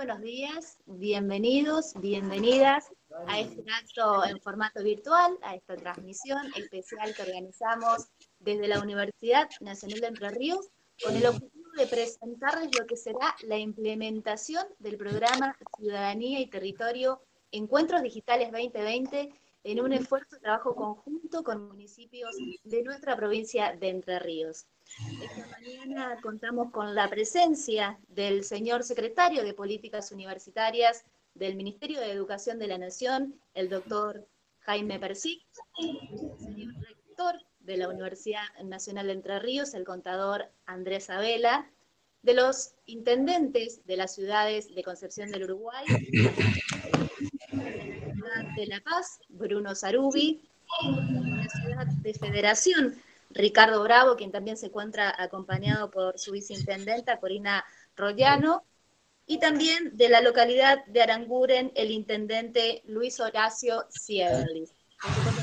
buenos días, bienvenidos, bienvenidas a este acto en formato virtual, a esta transmisión especial que organizamos desde la Universidad Nacional de Entre Ríos, con el objetivo de presentarles lo que será la implementación del programa Ciudadanía y Territorio Encuentros Digitales 2020 en un esfuerzo de trabajo conjunto con municipios de nuestra provincia de Entre Ríos. Esta mañana contamos con la presencia del señor secretario de Políticas Universitarias del Ministerio de Educación de la Nación, el doctor Jaime Persic, el señor rector de la Universidad Nacional de Entre Ríos, el contador Andrés Abela, de los intendentes de las ciudades de Concepción del Uruguay, de la ciudad de La Paz, Bruno Sarubi, de la ciudad de Federación, Ricardo Bravo, quien también se encuentra acompañado por su viceintendenta, Corina Rollano, y también de la localidad de Aranguren, el intendente Luis Horacio Sieberlis. Por supuesto,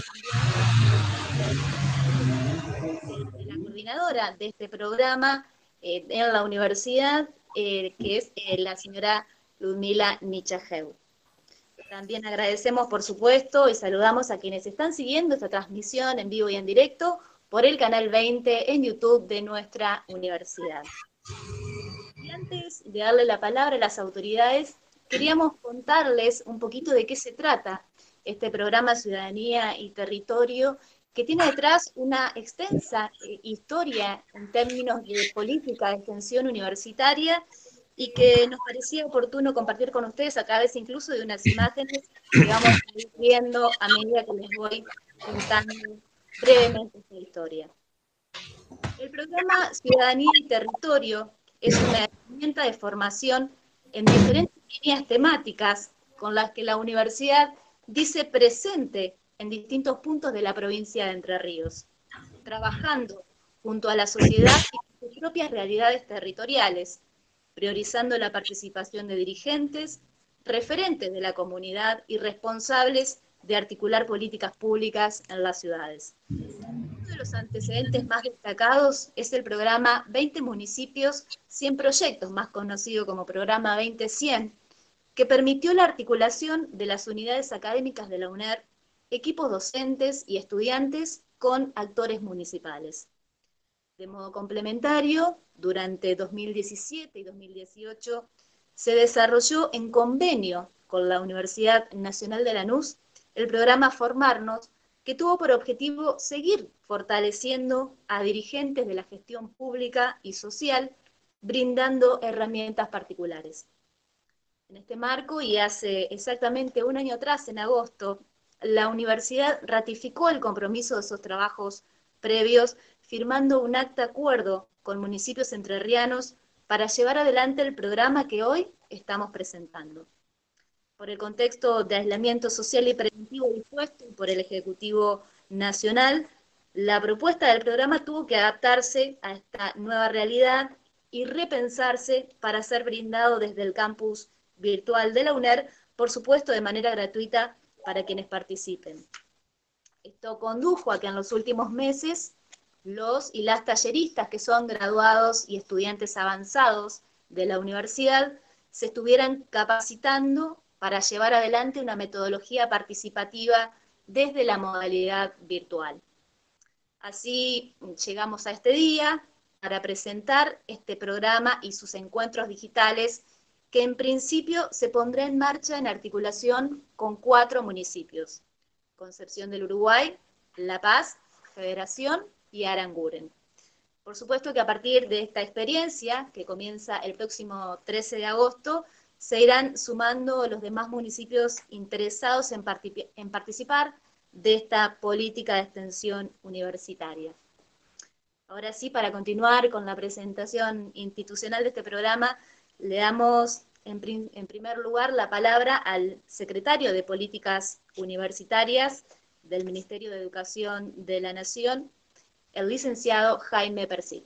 también de la coordinadora de este programa en la universidad, que es la señora Ludmila Nichajeu. También agradecemos, por supuesto, y saludamos a quienes están siguiendo esta transmisión en vivo y en directo por el canal 20 en YouTube de nuestra universidad. Y antes de darle la palabra a las autoridades, queríamos contarles un poquito de qué se trata este programa Ciudadanía y Territorio, que tiene detrás una extensa historia en términos de política de extensión universitaria y que nos parecía oportuno compartir con ustedes a través incluso de unas imágenes que vamos a ir viendo a medida que les voy contando brevemente esta historia. El programa Ciudadanía y Territorio es una herramienta de formación en diferentes líneas temáticas con las que la universidad dice presente en distintos puntos de la provincia de Entre Ríos, trabajando junto a la sociedad y sus propias realidades territoriales, priorizando la participación de dirigentes, referentes de la comunidad y responsables de articular políticas públicas en las ciudades. Uno de los antecedentes más destacados es el programa 20 municipios, 100 proyectos, más conocido como programa 20-100, que permitió la articulación de las unidades académicas de la UNER, equipos docentes y estudiantes con actores municipales. De modo complementario, durante 2017 y 2018 se desarrolló en convenio con la Universidad Nacional de Lanús el programa Formarnos, que tuvo por objetivo seguir fortaleciendo a dirigentes de la gestión pública y social, brindando herramientas particulares. En este marco, y hace exactamente un año atrás, en agosto, la universidad ratificó el compromiso de esos trabajos previos, firmando un acta acuerdo con municipios entrerrianos para llevar adelante el programa que hoy estamos presentando. Por el contexto de aislamiento social y preventivo dispuesto por el Ejecutivo Nacional, la propuesta del programa tuvo que adaptarse a esta nueva realidad y repensarse para ser brindado desde el campus virtual de la UNER, por supuesto de manera gratuita para quienes participen. Esto condujo a que en los últimos meses los y las talleristas, que son graduados y estudiantes avanzados de la universidad, se estuvieran capacitando para llevar adelante una metodología participativa desde la modalidad virtual. Así llegamos a este día para presentar este programa y sus encuentros digitales, que en principio se pondrá en marcha en articulación con 4 municipios: Concepción del Uruguay, La Paz, Federación y Aranguren. Por supuesto que a partir de esta experiencia, que comienza el próximo 13 de agosto, se irán sumando los demás municipios interesados en participar de esta política de extensión universitaria. Ahora sí, para continuar con la presentación institucional de este programa, le damos en primer lugar la palabra al secretario de Políticas Universitarias del Ministerio de Educación de la Nación, el licenciado Jaime Persic.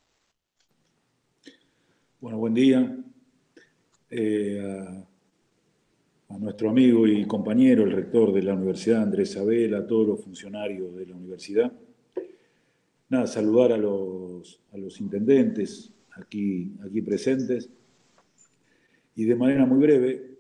Bueno, buen día a nuestro amigo y compañero, el rector de la Universidad, Andrés Abela, a todos los funcionarios de la universidad. Nada, saludar a los intendentes aquí presentes Y de manera muy breve,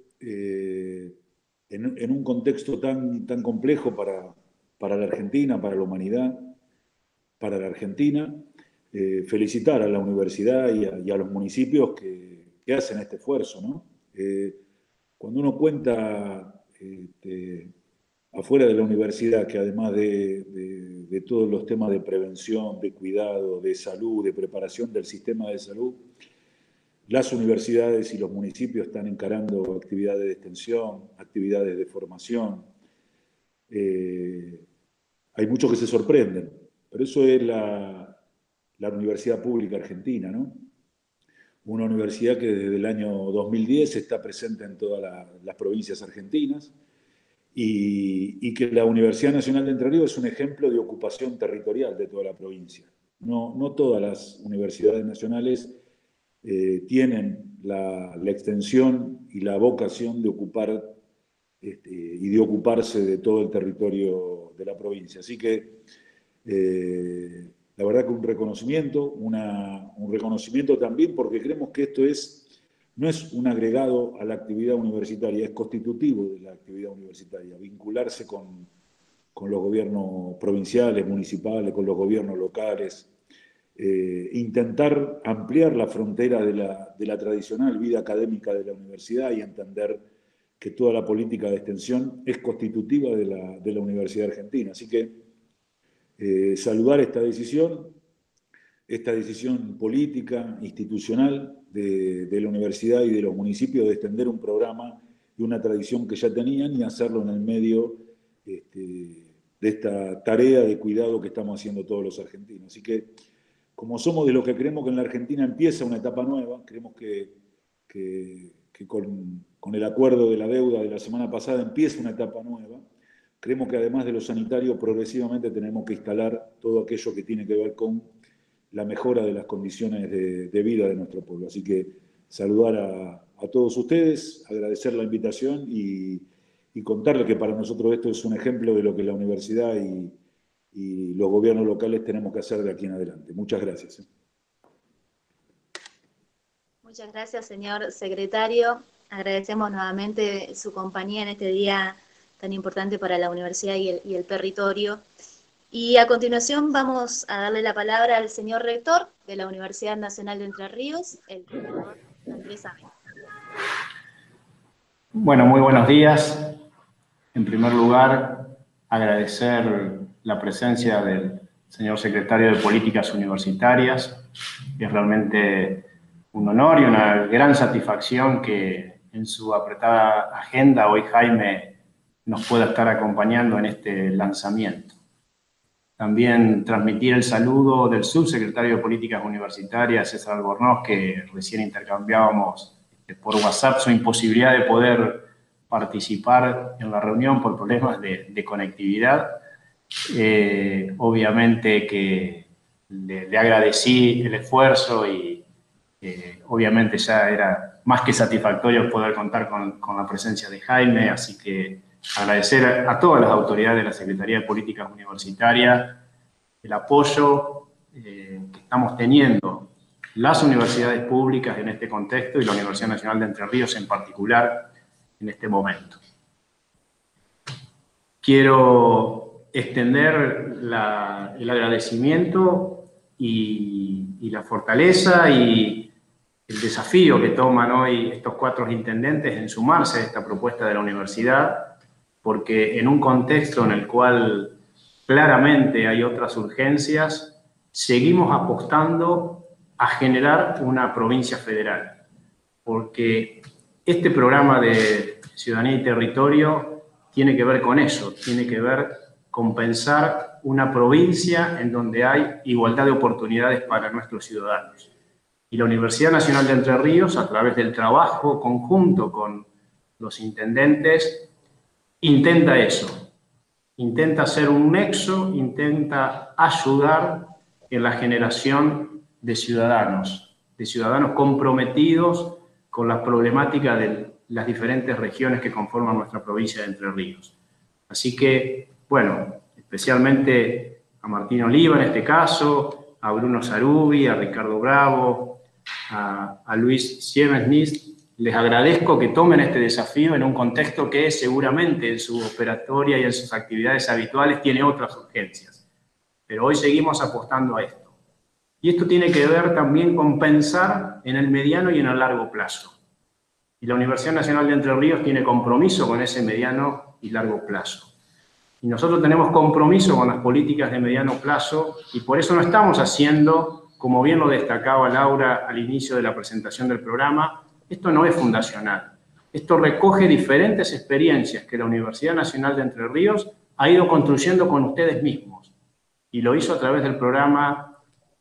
en un contexto tan complejo para la Argentina, para la humanidad, para la Argentina, felicitar a la universidad y a los municipios que hacen este esfuerzo, ¿no? Cuando uno cuenta afuera de la universidad que además de todos los temas de prevención, de cuidado, de salud, de preparación del sistema de salud, las universidades y los municipios están encarando actividades de extensión, actividades de formación. Hay muchos que se sorprenden, pero eso es la universidad pública argentina, ¿no? Una universidad que desde el año 2010 está presente en todas las provincias argentinas y que la Universidad Nacional de Entre Ríos es un ejemplo de ocupación territorial de toda la provincia. No todas las universidades nacionales tienen la extensión y la vocación de ocupar y de ocuparse de todo el territorio de la provincia. Así que la verdad que un reconocimiento también porque creemos que esto no es un agregado a la actividad universitaria, es constitutivo de la actividad universitaria, vincularse con los gobiernos provinciales, municipales, con los gobiernos locales, intentar ampliar la frontera de la tradicional vida académica de la universidad y entender que toda la política de extensión es constitutiva de la Universidad Argentina. Así que saludar esta decisión política, institucional de la universidad y de los municipios de extender un programa y una tradición que ya tenían y hacerlo en el medio de esta tarea de cuidado que estamos haciendo todos los argentinos. Así que, como somos de los que creemos que en la Argentina empieza una etapa nueva, creemos que con el acuerdo de la deuda de la semana pasada empieza una etapa nueva. Creemos que además de lo sanitario, progresivamente tenemos que instalar todo aquello que tiene que ver con la mejora de las condiciones de vida de nuestro pueblo. Así que saludar a todos ustedes, agradecer la invitación y contarles que para nosotros esto es un ejemplo de lo que la universidad y los gobiernos locales tenemos que hacer de aquí en adelante. Muchas gracias. Muchas gracias, señor secretario. Agradecemos nuevamente su compañía en este día tan importante para la universidad y el territorio. Y a continuación vamos a darle la palabra al señor rector de la Universidad Nacional de Entre Ríos, el doctor Andrés Sabela. Bueno, muy buenos días. En primer lugar, agradecer la presencia del señor secretario de Políticas Universitarias. Es realmente un honor y una gran satisfacción que en su apretada agenda hoy Jaime nos pueda estar acompañando en este lanzamiento. También transmitir el saludo del subsecretario de Políticas Universitarias, César Albornoz, que recién intercambiábamos por WhatsApp su imposibilidad de poder participar en la reunión por problemas de conectividad. Obviamente que le agradecí el esfuerzo y obviamente ya era más que satisfactorio poder contar con la presencia de Jaime, así que agradecer a todas las autoridades de la Secretaría de Políticas Universitarias el apoyo que estamos teniendo las universidades públicas en este contexto y la Universidad Nacional de Entre Ríos en particular en este momento. Quiero extender el agradecimiento y la fortaleza y el desafío que toman hoy estos 4 intendentes en sumarse a esta propuesta de la universidad, porque en un contexto en el cual claramente hay otras urgencias, seguimos apostando a generar una provincia federal, porque este programa de Ciudadanía y Territorio tiene que ver con eso, tiene que ver con pensar una provincia en donde hay igualdad de oportunidades para nuestros ciudadanos. Y la Universidad Nacional de Entre Ríos, a través del trabajo conjunto con los intendentes, intenta eso, intenta ser un nexo, intenta ayudar en la generación de ciudadanos comprometidos con las problemáticas de las diferentes regiones que conforman nuestra provincia de Entre Ríos. Así que, bueno, especialmente a Martín Oliva en este caso, a Bruno Sarubi, a Ricardo Bravo, a Luis Siemensnitz les agradezco que tomen este desafío en un contexto que seguramente en su operatoria y en sus actividades habituales tiene otras urgencias. Pero hoy seguimos apostando a esto. Y esto tiene que ver también con pensar en el mediano y en el largo plazo. Y la Universidad Nacional de Entre Ríos tiene compromiso con ese mediano y largo plazo. Y nosotros tenemos compromiso con las políticas de mediano plazo y por eso no estamos haciendo, como bien lo destacaba Laura al inicio de la presentación del programa, esto no es fundacional. Esto recoge diferentes experiencias que la Universidad Nacional de Entre Ríos ha ido construyendo con ustedes mismos. Y lo hizo a través del programa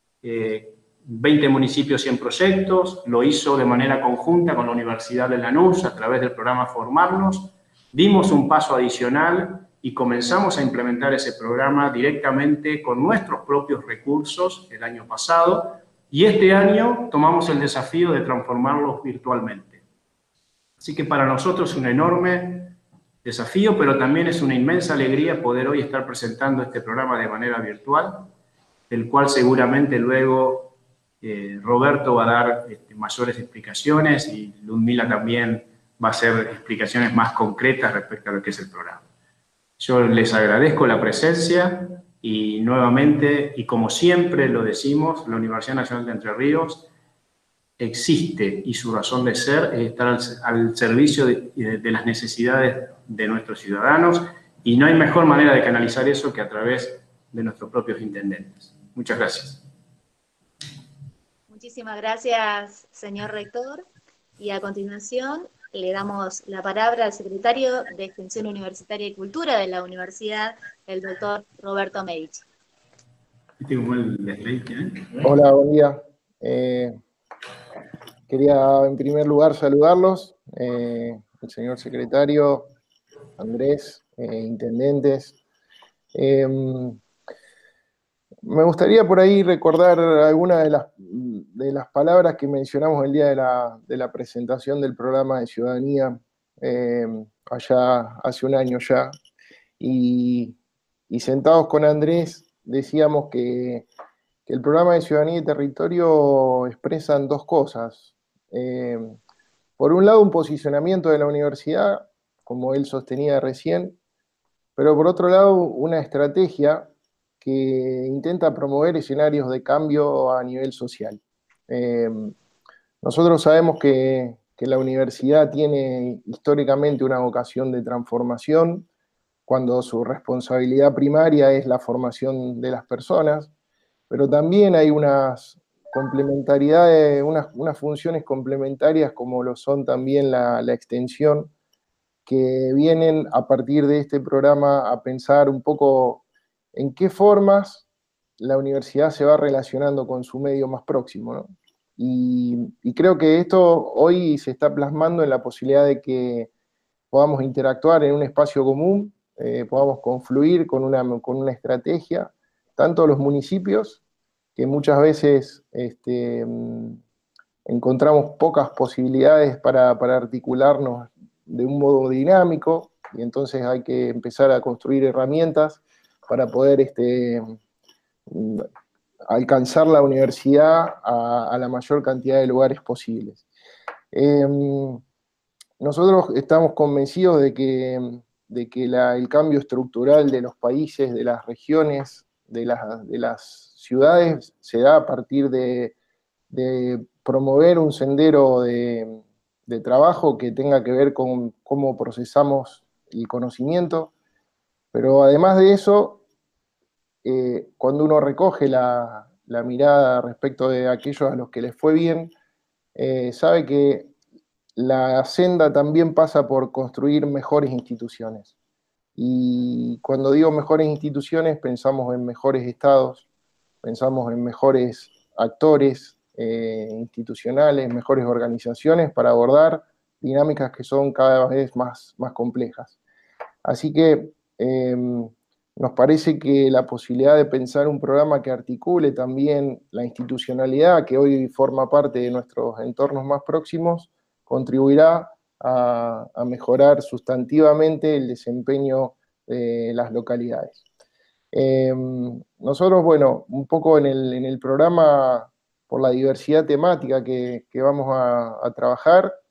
20 municipios, 100 proyectos, lo hizo de manera conjunta con la Universidad de Lanús a través del programa Formarnos. Dimos un paso adicional y comenzamos a implementar ese programa directamente con nuestros propios recursos el año pasado y este año tomamos el desafío de transformarlos virtualmente. Así que para nosotros es un enorme desafío, pero también es una inmensa alegría poder hoy estar presentando este programa de manera virtual, del cual seguramente luego Roberto va a dar mayores explicaciones y Ludmila también va a hacer explicaciones más concretas respecto a lo que es el programa. Yo les agradezco la presencia y nuevamente, y como siempre lo decimos, la Universidad Nacional de Entre Ríos existe y su razón de ser es estar al servicio de las necesidades de nuestros ciudadanos y no hay mejor manera de canalizar eso que a través de nuestros propios intendentes. Muchas gracias. Muchísimas gracias, señor rector. Y a continuación le damos la palabra al secretario de Extensión Universitaria y Cultura de la Universidad, el doctor Roberto Medici. Hola, buen día. Quería en primer lugar saludarlos, el señor secretario, Andrés, intendentes. Me gustaría por ahí recordar algunas de las palabras que mencionamos el día de la presentación del programa de ciudadanía, allá hace un año ya, y sentados con Andrés decíamos que el programa de ciudadanía y territorio expresan dos cosas. Por un lado, un posicionamiento de la universidad, como él sostenía recién, pero por otro lado, una estrategia que intenta promover escenarios de cambio a nivel social. Nosotros sabemos que la universidad tiene históricamente una vocación de transformación, cuando su responsabilidad primaria es la formación de las personas, pero también hay unas complementariedades, unas funciones complementarias como lo son también la extensión, que vienen a partir de este programa a pensar un poco en qué formas la universidad se va relacionando con su medio más próximo, ¿no? Y creo que esto hoy se está plasmando en la posibilidad de que podamos interactuar en un espacio común, podamos confluir con una estrategia, tanto los municipios, que muchas veces encontramos pocas posibilidades para articularnos de un modo dinámico, y entonces hay que empezar a construir herramientas para poder alcanzar la universidad a la mayor cantidad de lugares posibles. Nosotros estamos convencidos de que el cambio estructural de los países, de las regiones, de las ciudades, se da a partir de promover un sendero de trabajo que tenga que ver con cómo procesamos el conocimiento, pero además de eso, cuando uno recoge la mirada respecto de aquellos a los que les fue bien, sabe que la senda también pasa por construir mejores instituciones. Y cuando digo mejores instituciones, pensamos en mejores estados, pensamos en mejores actores institucionales, mejores organizaciones para abordar dinámicas que son cada vez más complejas. Así que nos parece que la posibilidad de pensar un programa que articule también la institucionalidad que hoy forma parte de nuestros entornos más próximos contribuirá a mejorar sustantivamente el desempeño de las localidades. Nosotros, bueno, un poco en el programa, por la diversidad temática que vamos a trabajar,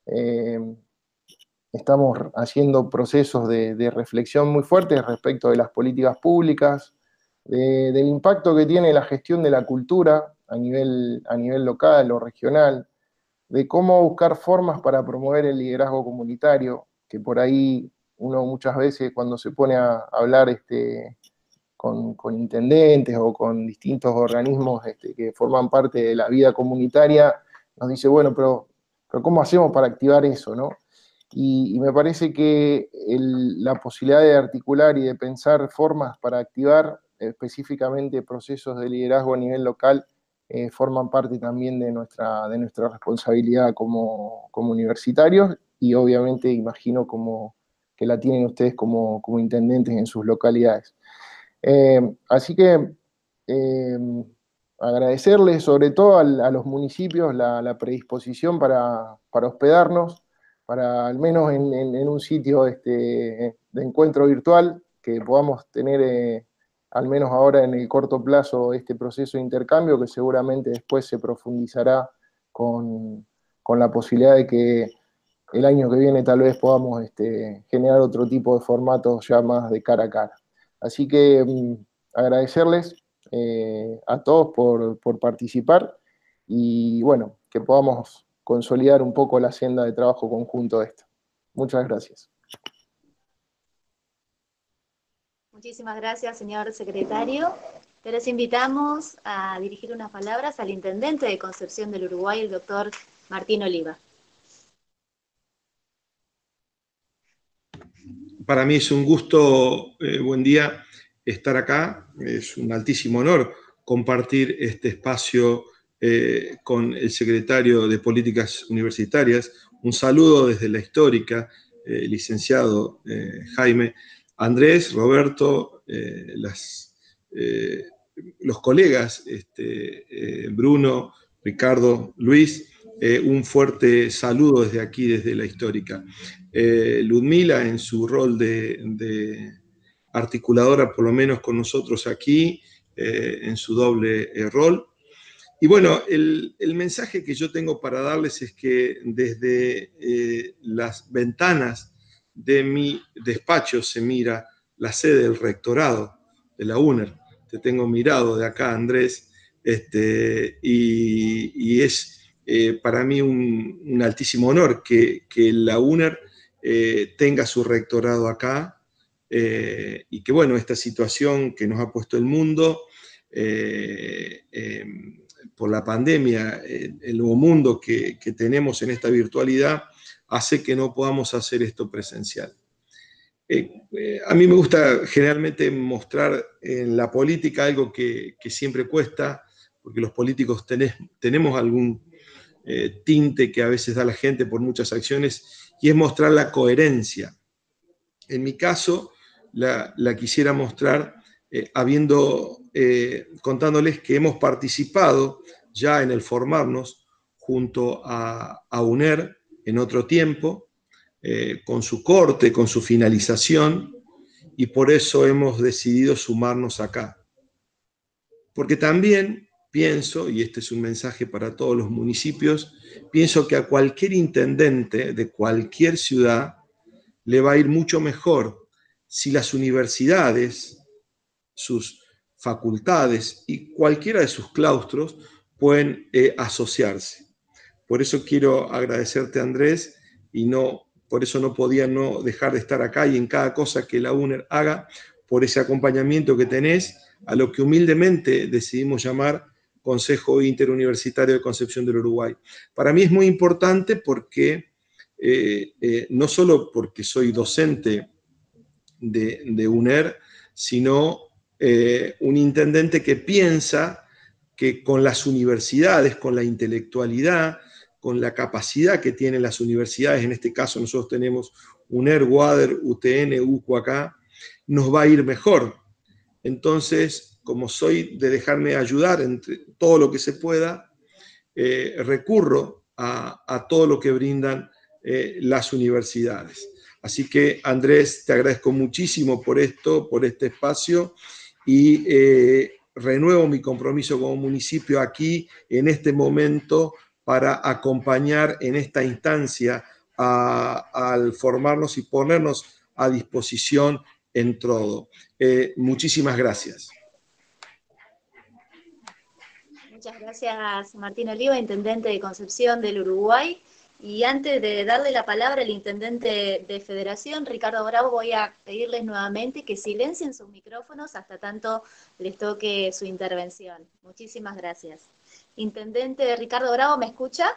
Estamos haciendo procesos de reflexión muy fuertes respecto de las políticas públicas, del impacto que tiene la gestión de la cultura a nivel local o regional, de cómo buscar formas para promover el liderazgo comunitario, que por ahí uno muchas veces cuando se pone a hablar con intendentes o con distintos organismos que forman parte de la vida comunitaria, nos dice, bueno, pero ¿cómo hacemos para activar eso, no? Y me parece que la posibilidad de articular y de pensar formas para activar específicamente procesos de liderazgo a nivel local forman parte también de nuestra responsabilidad como universitarios, y obviamente imagino que la tienen ustedes como intendentes en sus localidades. Así que agradecerles sobre todo a los municipios la predisposición para hospedarnos, para al menos en un sitio de encuentro virtual, que podamos tener al menos ahora en el corto plazo este proceso de intercambio, que seguramente después se profundizará con la posibilidad de que el año que viene tal vez podamos generar otro tipo de formatos ya más de cara a cara. Así que agradecerles a todos por participar, y bueno, que podamos consolidar un poco la senda de trabajo conjunto de esto. Muchas gracias. Muchísimas gracias, señor secretario. Te les invitamos a dirigir unas palabras al intendente de Concepción del Uruguay, el doctor Martín Oliva. Para mí es un gusto, buen día, estar acá. Es un altísimo honor compartir este espacio con el secretario de Políticas Universitarias. Un saludo desde la histórica, licenciado Jaime, Andrés, Roberto, los colegas, Bruno, Ricardo, Luis. Un fuerte saludo desde aquí, desde la histórica. Ludmila, en su rol de articuladora, por lo menos con nosotros aquí, en su doble rol. Y bueno, el mensaje que yo tengo para darles es que desde las ventanas de mi despacho se mira la sede del rectorado de la UNER. Te tengo mirado de acá, Andrés, y es para mí un altísimo honor que la UNER tenga su rectorado acá, y que bueno, esta situación que nos ha puesto el mundo por la pandemia, el nuevo mundo que tenemos en esta virtualidad, hace que no podamos hacer esto presencial. A mí me gusta generalmente mostrar en la política algo que siempre cuesta, porque los políticos tenemos algún tinte que a veces da la gente por muchas acciones, y es mostrar la coherencia. En mi caso, la quisiera mostrar contándoles que hemos participado ya en el formarnos junto a UNER en otro tiempo, con su corte, con su finalización, y por eso hemos decidido sumarnos acá. Porque también pienso, y este es un mensaje para todos los municipios, pienso que a cualquier intendente de cualquier ciudad le va a ir mucho mejor si las universidades, sus facultades y cualquiera de sus claustros pueden asociarse. Por eso quiero agradecerte, Andrés, y por eso no podía no dejar de estar acá y en cada cosa que la UNER haga, por ese acompañamiento que tenés a lo que humildemente decidimos llamar Consejo Interuniversitario de Concepción del Uruguay. Para mí es muy importante porque, no solo porque soy docente de UNER, sino un intendente que piensa que con las universidades, con la intelectualidad, con la capacidad que tienen las universidades, en este caso nosotros tenemos UNER, UADER, UTN, UCU acá, nos va a ir mejor. Entonces, como soy de dejarme ayudar entre todo lo que se pueda, recurro a todo lo que brindan las universidades. Así que, Andrés, te agradezco muchísimo por esto, por este espacio, y renuevo mi compromiso como municipio aquí, en este momento, para acompañar en esta instancia al formarnos y ponernos a disposición en todo. Muchísimas gracias. Muchas gracias, Martín Oliva, intendente de Concepción del Uruguay. Y antes de darle la palabra al intendente de Federación, Ricardo Bravo, voy a pedirles nuevamente que silencien sus micrófonos hasta tanto les toque su intervención. Muchísimas gracias. Intendente Ricardo Bravo, ¿me escucha?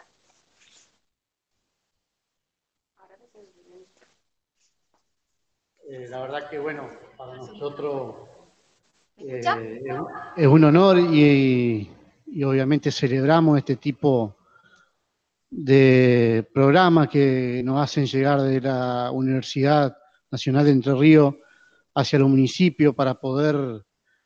La verdad que, bueno, para nosotros es un honor y obviamente celebramos este tipo de programas que nos hacen llegar de la Universidad Nacional de Entre Ríos hacia los municipios para poder,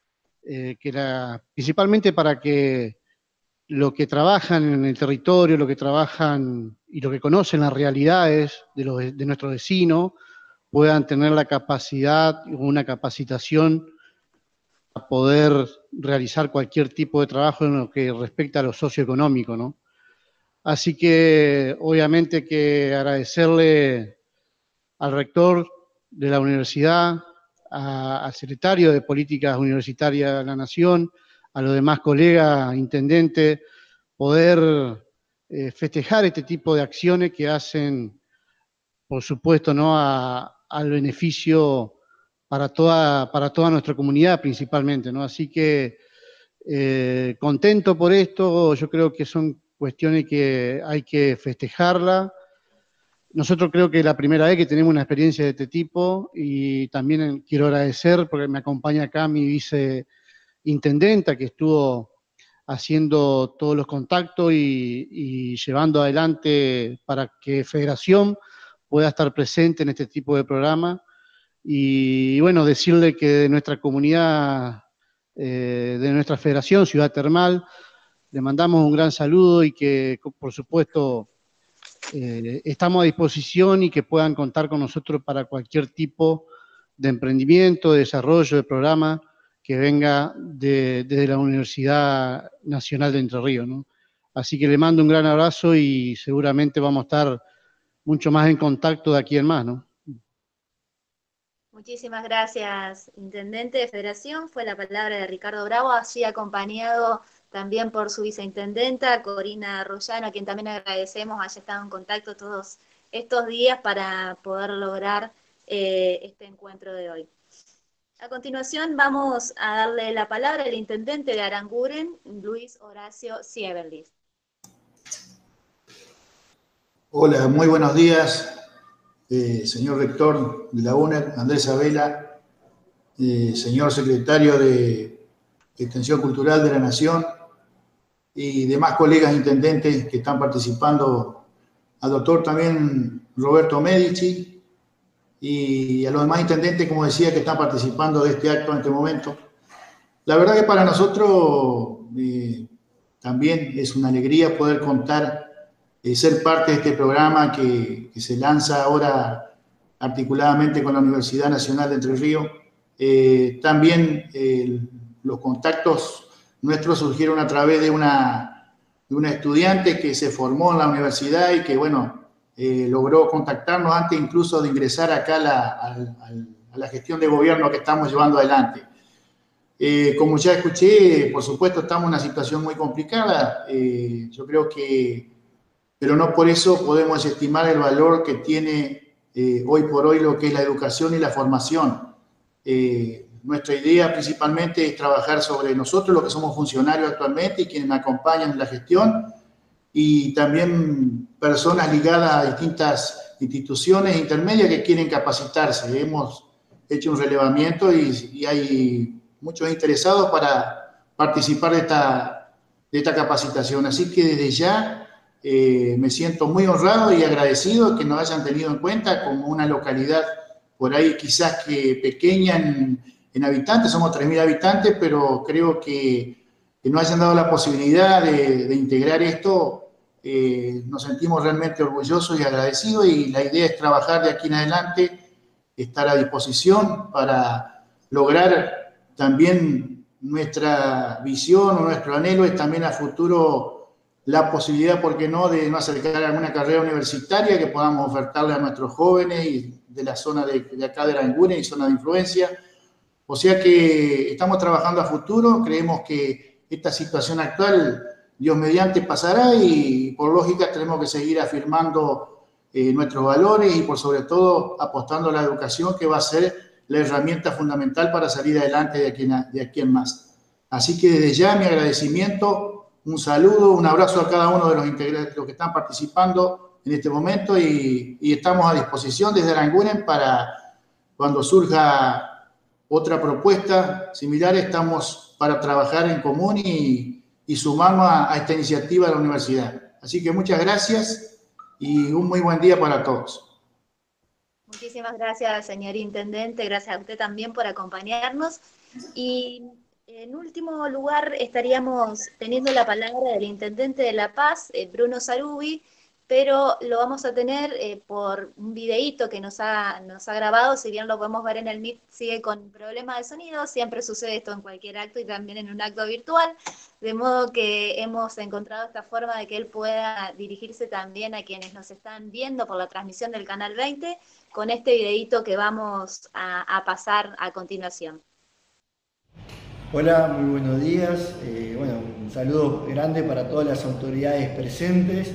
principalmente para que los que trabajan en el territorio, los que trabajan y los que conocen las realidades de nuestros vecinos, puedan tener la capacidad, una capacitación para poder realizar cualquier tipo de trabajo en lo que respecta a lo socioeconómico, ¿no? Así que, obviamente, que agradecerle al rector de la universidad, al secretario de Políticas Universitarias de la Nación, a los demás colegas, intendentes, poder festejar este tipo de acciones que hacen, por supuesto, ¿no?, al beneficio para toda nuestra comunidad principalmente, ¿no? Así que contento por esto, yo creo que son cuestiones que hay que festejarla. Nosotros creo que es la primera vez que tenemos una experiencia de este tipo y también quiero agradecer porque me acompaña acá mi viceintendenta que estuvo haciendo todos los contactos y llevando adelante para que Federación pueda estar presente en este tipo de programa. Y bueno, decirle que de nuestra comunidad, de nuestra Federación, Ciudad Termal, le mandamos un gran saludo y que, por supuesto, estamos a disposición y que puedan contar con nosotros para cualquier tipo de emprendimiento, de desarrollo, de programa que venga desde la Universidad Nacional de Entre Ríos, ¿no? Así que le mando un gran abrazo y seguramente vamos a estar mucho más en contacto de aquí en más, ¿no? Muchísimas gracias, intendente de Federación. Fue la palabra de Ricardo Bravo, así acompañado también por su viceintendenta, Corina Rollano, a quien también agradecemos haya estado en contacto todos estos días para poder lograr este encuentro de hoy. A continuación vamos a darle la palabra al intendente de Aranguren, Luis Horacio Sieverlis. Hola, muy buenos días, señor rector de la UNER, Andrés Abela, señor secretario de Extensión Cultural de la Nación y demás colegas intendentes que están participando, al doctor también Roberto Medici y a los demás intendentes, como decía, que están participando de este acto en este momento. La verdad que para nosotros también es una alegría poder contar, ser parte de este programa que se lanza ahora articuladamente con la Universidad Nacional de Entre Ríos. También los contactos nuestros surgieron a través de una estudiante que se formó en la universidad y que, bueno, logró contactarnos antes incluso de ingresar acá a la gestión de gobierno que estamos llevando adelante. Como ya escuché, por supuesto, estamos en una situación muy complicada. Yo creo que, pero no por eso podemos estimar el valor que tiene hoy por hoy lo que es la educación y la formación. Nuestra idea principalmente es trabajar sobre nosotros, los que somos funcionarios actualmente y quienes me acompañan en la gestión, y también personas ligadas a distintas instituciones intermedias que quieren capacitarse. Hemos hecho un relevamiento y hay muchos interesados para participar de esta capacitación. Así que desde ya me siento muy honrado y agradecido que nos hayan tenido en cuenta como una localidad por ahí quizás que pequeña en habitantes, somos 3.000 habitantes, pero creo que nos hayan dado la posibilidad de integrar esto. Nos sentimos realmente orgullosos y agradecidos, y la idea es trabajar de aquí en adelante, estar a disposición para lograr también nuestra visión o nuestro anhelo es también a futuro la posibilidad, ¿por qué no?, de no acercar a alguna carrera universitaria que podamos ofertarle a nuestros jóvenes y de la zona de acá de Aranguren y zona de influencia. O sea que estamos trabajando a futuro, creemos que esta situación actual, Dios mediante, pasará y por lógica tenemos que seguir afirmando nuestros valores y por sobre todo apostando a la educación, que va a ser la herramienta fundamental para salir adelante de aquí en más. Así que desde ya mi agradecimiento, un saludo, un abrazo a cada uno de los integrantes, los que están participando en este momento y estamos a disposición desde Aranguren para cuando surja otra propuesta similar, estamos para trabajar en común y sumarnos a esta iniciativa de la universidad. Así que muchas gracias y un muy buen día para todos. Muchísimas gracias, señor Intendente, gracias a usted también por acompañarnos. Y en último lugar estaríamos teniendo la palabra del Intendente de La Paz, Bruno Sarubi, pero lo vamos a tener por un videíto que nos ha grabado. Si bien lo podemos ver en el Meet, sigue con problemas de sonido, siempre sucede esto en cualquier acto y también en un acto virtual, de modo que hemos encontrado esta forma de que él pueda dirigirse también a quienes nos están viendo por la transmisión del Canal 20, con este videíto que vamos a pasar a continuación. Hola, muy buenos días. Bueno, un saludo grande para todas las autoridades presentes,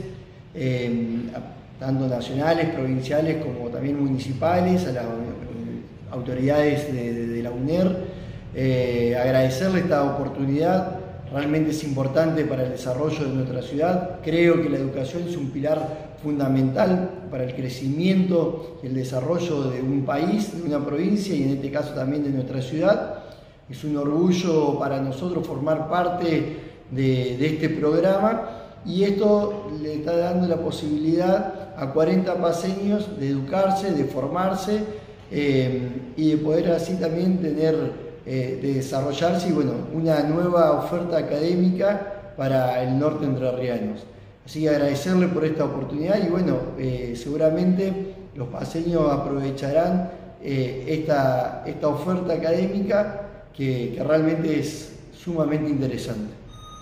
tanto nacionales, provinciales como también municipales, a las autoridades de la UNER. Agradecerle esta oportunidad, realmente es importante para el desarrollo de nuestra ciudad. Creo que la educación es un pilar fundamental para el crecimiento y el desarrollo de un país, de una provincia y en este caso también de nuestra ciudad. Es un orgullo para nosotros formar parte de este programa y esto le está dando la posibilidad a 40 paceños de educarse, de formarse y de poder así también tener, de desarrollarse y bueno, una nueva oferta académica para el norte entrerrianos. Así que agradecerle por esta oportunidad y bueno, seguramente los paceños aprovecharán esta oferta académica que realmente es sumamente interesante.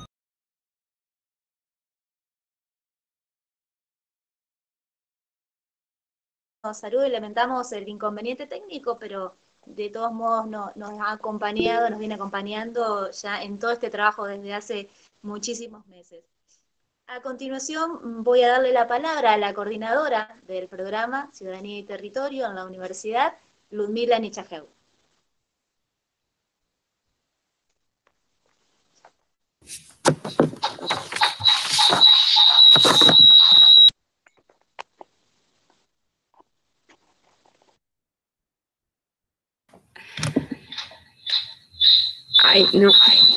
Saludos y lamentamos el inconveniente técnico, pero de todos modos nos ha acompañado, nos viene acompañando ya en todo este trabajo desde hace muchísimos meses. A continuación voy a darle la palabra a la coordinadora del programa Ciudadanía y Territorio en la Universidad, Ludmila Nichajeu. Ay, no.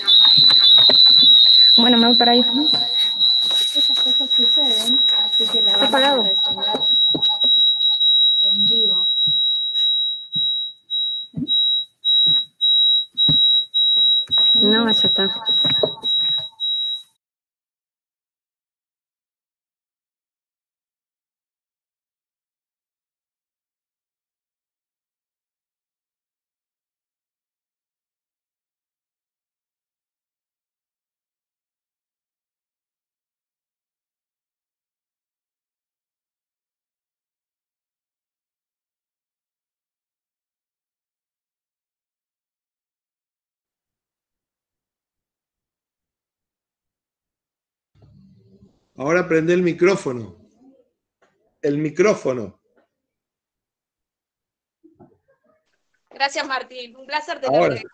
Bueno, me voy para ahí. Esas cosas suceden, así que la vamos a resolver en vivo. No, ya está. Ahora prende el micrófono. El micrófono. Gracias, Martín. Un placer tenerte.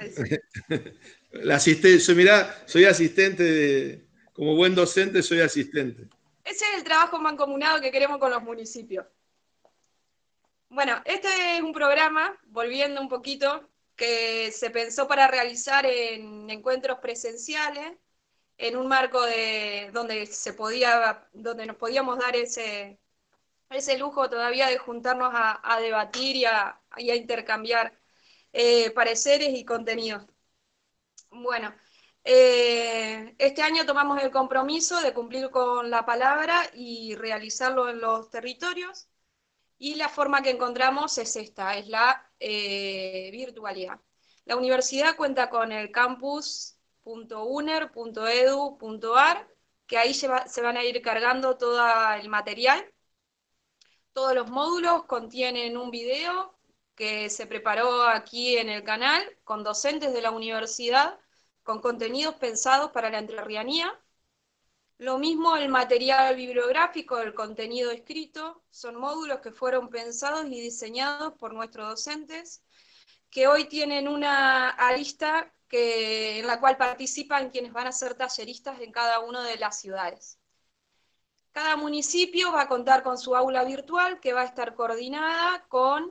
Soy asistente, como buen docente soy asistente. Ese es el trabajo mancomunado que queremos con los municipios. Bueno, este es un programa, volviendo un poquito, que se pensó para realizar en encuentros presenciales, en un marco donde nos podíamos dar ese lujo todavía de juntarnos a debatir y a intercambiar pareceres y contenidos. Bueno, este año tomamos el compromiso de cumplir con la palabra y realizarlo en los territorios, y la forma que encontramos es esta, es la virtualidad. La universidad cuenta con el campus.uner.edu.ar, que ahí se van a ir cargando todo el material. Todos los módulos contienen un video que se preparó aquí en el canal con docentes de la universidad, con contenidos pensados para la entrerrianía. Lo mismo el material bibliográfico, el contenido escrito, son módulos que fueron pensados y diseñados por nuestros docentes, que hoy tienen una arista en la cual participan quienes van a ser talleristas en cada una de las ciudades. Cada municipio va a contar con su aula virtual que va a estar coordinada con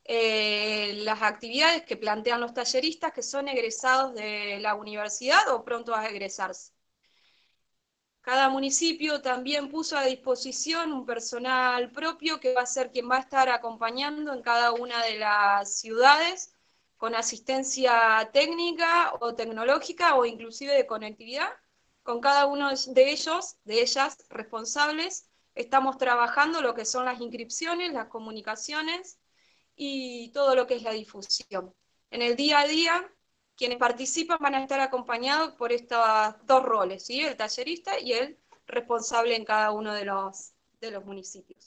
las actividades que plantean los talleristas que son egresados de la universidad o pronto a egresarse. Cada municipio también puso a disposición un personal propio que va a ser quien va a estar acompañando en cada una de las ciudades con asistencia técnica o tecnológica o inclusive de conectividad. Con cada uno de ellos, de ellas responsables, estamos trabajando lo que son las inscripciones, las comunicaciones y todo lo que es la difusión. En el día a día, quienes participan van a estar acompañados por estos dos roles, ¿sí? El tallerista y el responsable en cada uno de los municipios.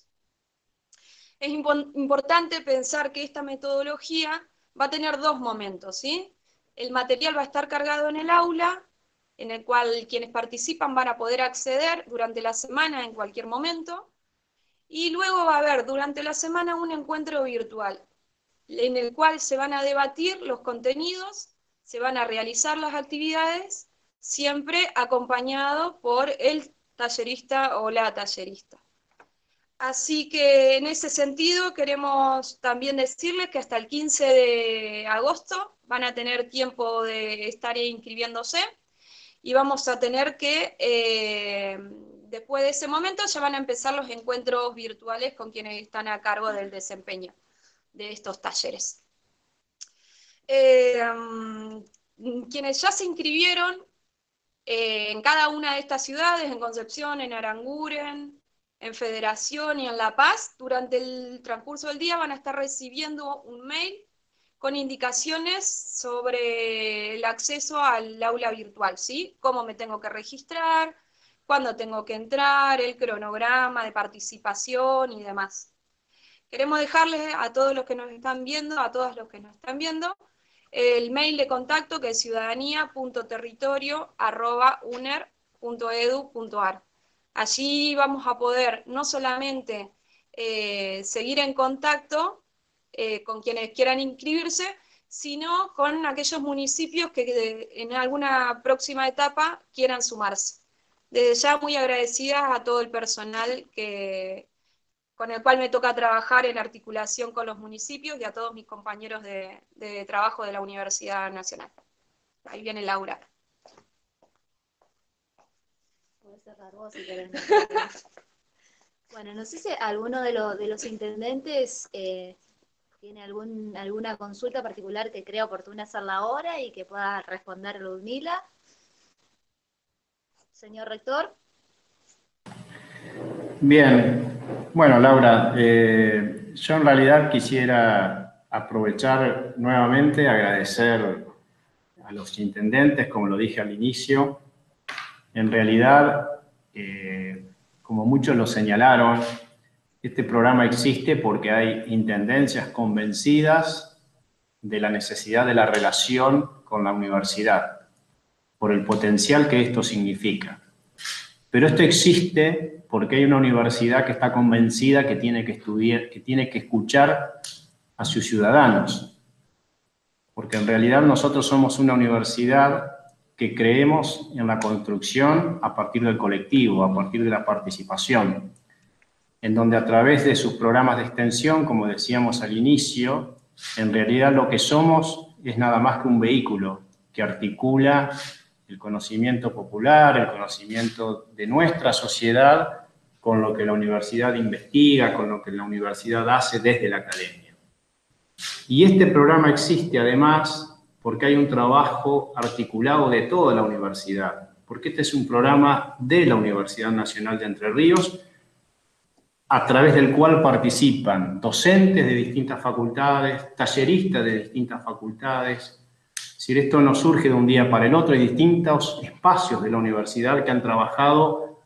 Es importante pensar que esta metodología va a tener dos momentos, ¿sí? El material va a estar cargado en el aula, en el cual quienes participan van a poder acceder durante la semana en cualquier momento, y luego va a haber durante la semana un encuentro virtual, en el cual se van a debatir los contenidos, se van a realizar las actividades, siempre acompañado por el tallerista o la tallerista. Así que en ese sentido queremos también decirles que hasta el 15 de agosto van a tener tiempo de estar inscribiéndose, y vamos a tener que, después de ese momento, ya van a empezar los encuentros virtuales con quienes están a cargo del desempeño de estos talleres. Quienes ya se inscribieron en cada una de estas ciudades, en Concepción, en Aranguren, en Federación y en La Paz, durante el transcurso del día van a estar recibiendo un mail con indicaciones sobre el acceso al aula virtual, ¿sí? Cómo me tengo que registrar, cuándo tengo que entrar, el cronograma de participación y demás. Queremos dejarles a todos los que nos están viendo, a todos los que nos están viendo, el mail de contacto que es ciudadanía.territorio@uner.edu.ar. Allí vamos a poder no solamente seguir en contacto con quienes quieran inscribirse, sino con aquellos municipios que en alguna próxima etapa quieran sumarse. Desde ya muy agradecidas a todo el personal con el cual me toca trabajar en articulación con los municipios y a todos mis compañeros de trabajo de la Universidad Nacional. Ahí viene Laura. Puedes cerrar vos si querés. Bueno, no sé si alguno de los intendentes tiene alguna consulta particular que crea oportuna hacerla ahora y que pueda responder Ludmila. Señor rector. Bien, bueno, Laura, yo en realidad quisiera aprovechar nuevamente, agradecer a los intendentes, como lo dije al inicio. En realidad, como muchos lo señalaron, este programa existe porque hay intendencias convencidas de la necesidad de la relación con la universidad, por el potencial que esto significa. Pero esto existe porque hay una universidad que está convencida que tiene que estudiar, que tiene que escuchar a sus ciudadanos. Porque en realidad nosotros somos una universidad que creemos en la construcción a partir del colectivo, a partir de la participación, en donde a través de sus programas de extensión, como decíamos al inicio, en realidad lo que somos es nada más que un vehículo que articula el conocimiento popular, el conocimiento de nuestra sociedad, con lo que la universidad investiga, con lo que la universidad hace desde la academia. Y este programa existe además porque hay un trabajo articulado de toda la universidad, porque este es un programa de la Universidad Nacional de Entre Ríos, a través del cual participan docentes de distintas facultades, talleristas de distintas facultades. Si esto no surge de un día para el otro, hay distintos espacios de la universidad que han trabajado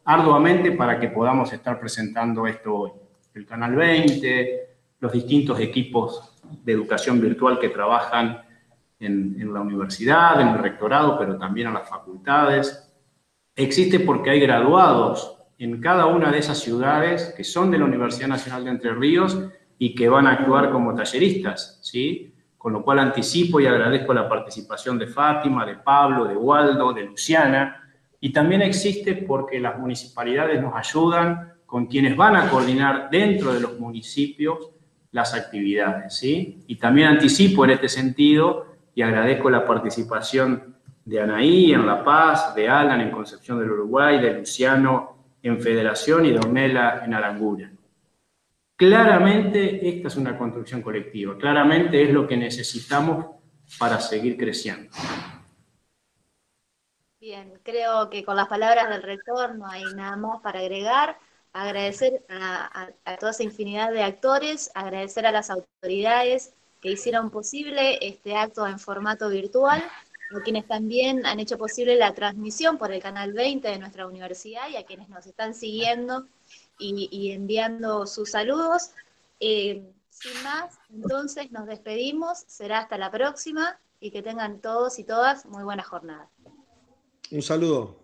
arduamente para que podamos estar presentando esto hoy. El Canal 20, los distintos equipos de educación virtual que trabajan en la universidad, en el rectorado, pero también en las facultades. Existe porque hay graduados en cada una de esas ciudades que son de la Universidad Nacional de Entre Ríos y que van a actuar como talleristas, ¿sí? Con lo cual anticipo y agradezco la participación de Fátima, de Pablo, de Waldo, de Luciana, y también existe porque las municipalidades nos ayudan con quienes van a coordinar dentro de los municipios las actividades, ¿sí? Y también anticipo en este sentido y agradezco la participación de Anaí en La Paz, de Alan en Concepción del Uruguay, de Luciano en Federación y de Ornella en Aranguren. Claramente esta es una construcción colectiva, claramente es lo que necesitamos para seguir creciendo. Bien, creo que con las palabras del rector no hay nada más para agregar. Agradecer a toda esa infinidad de actores, agradecer a las autoridades que hicieron posible este acto en formato virtual, a quienes también han hecho posible la transmisión por el Canal 20 de nuestra universidad y a quienes nos están siguiendo y enviando sus saludos. Sin más, entonces nos despedimos, será hasta la próxima y que tengan todos y todas muy buena jornada. Un saludo.